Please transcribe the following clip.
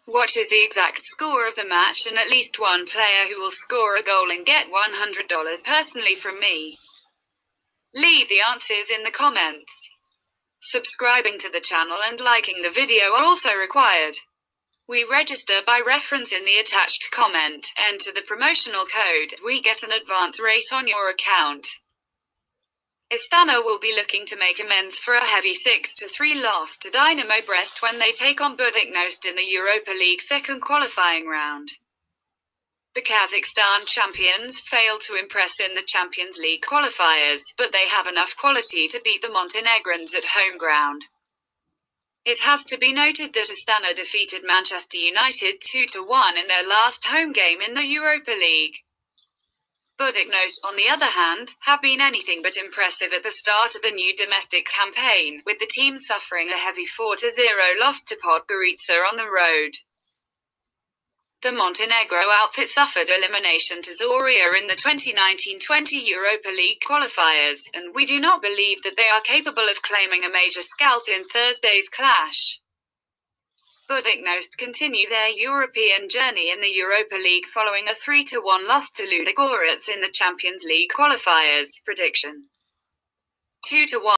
What is the exact score of the match and at least one player who will score a goal and get $100 personally from me? Leave the answers in the comments. Subscribing to the channel and liking the video are also required. We register by reference in the attached comment. Enter the promotional code. We get an advance rate on your account. Astana will be looking to make amends for a heavy 6-3 loss to Dynamo Brest when they take on Buducnost in the Europa League second qualifying round. The Kazakhstan champions failed to impress in the Champions League qualifiers, but they have enough quality to beat the Montenegrins at home ground. It has to be noted that Astana defeated Manchester United 2-1 in their last home game in the Europa League. Buducnost, on the other hand, have been anything but impressive at the start of the new domestic campaign, with the team suffering a heavy 4-0 loss to Podgorica on the road. The Montenegro outfit suffered elimination to Zorya in the 2019-20 Europa League qualifiers, and we do not believe that they are capable of claiming a major scalp in Thursday's clash. Buducnost continue their European journey in the Europa League following a 3-1 loss to Ludogorets in the Champions League qualifiers. Prediction: 2-1.